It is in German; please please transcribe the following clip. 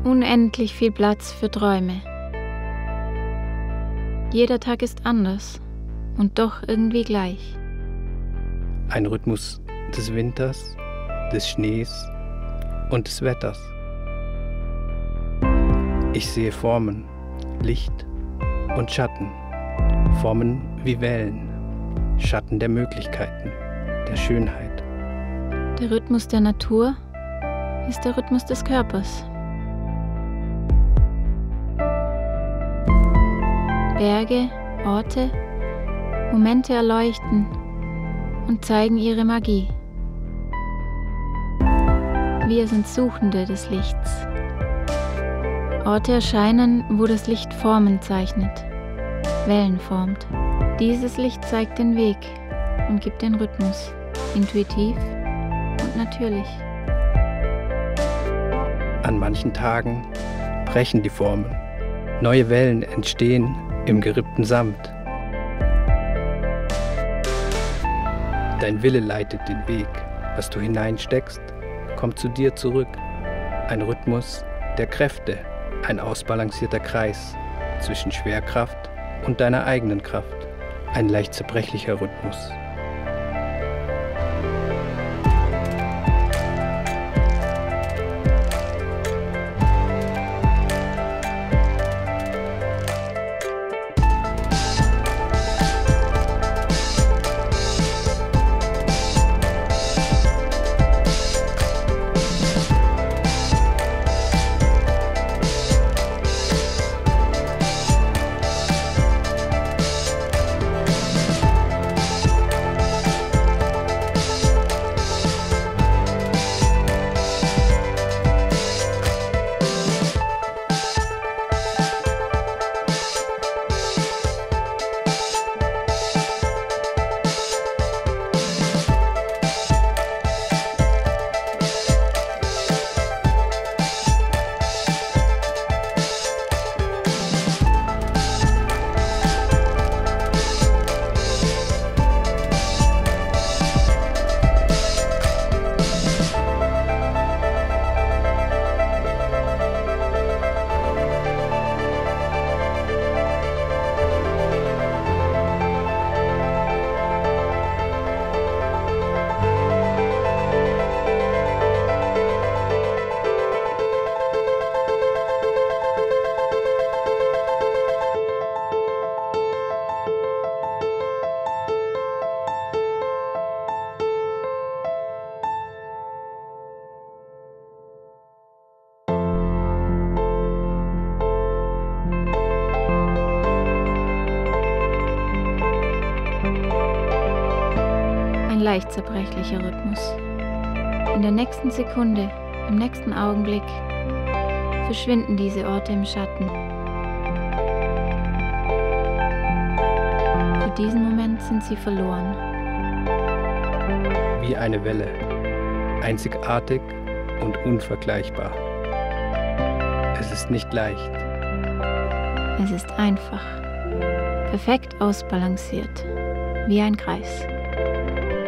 Unendlich viel Platz für Träume. Jeder Tag ist anders und doch irgendwie gleich. Ein Rhythmus des Winters, des Schnees und des Wetters. Ich sehe Formen, Licht und Schatten. Formen wie Wellen, Schatten der Möglichkeiten, der Schönheit. Der Rhythmus der Natur ist der Rhythmus des Körpers. Berge, Orte, Momente erleuchten und zeigen ihre Magie. Wir sind Suchende des Lichts. Orte erscheinen, wo das Licht Formen zeichnet, Wellen formt. Dieses Licht zeigt den Weg und gibt den Rhythmus, intuitiv und natürlich. An manchen Tagen brechen die Formen. Neue Wellen entstehen im gerippten Samt. Dein Wille leitet den Weg. Was du hineinsteckst, kommt zu dir zurück. Ein Rhythmus der Kräfte, ein ausbalancierter Kreis zwischen Schwerkraft und deiner eigenen Kraft. Ein leicht zerbrechlicher Rhythmus. Ein leicht zerbrechlicher Rhythmus. In der nächsten Sekunde, im nächsten Augenblick verschwinden diese Orte im Schatten. Für diesen Moment sind sie verloren. Wie eine Welle, einzigartig und unvergleichbar. Es ist nicht leicht. Es ist einfach, perfekt ausbalanciert, wie ein Kreis.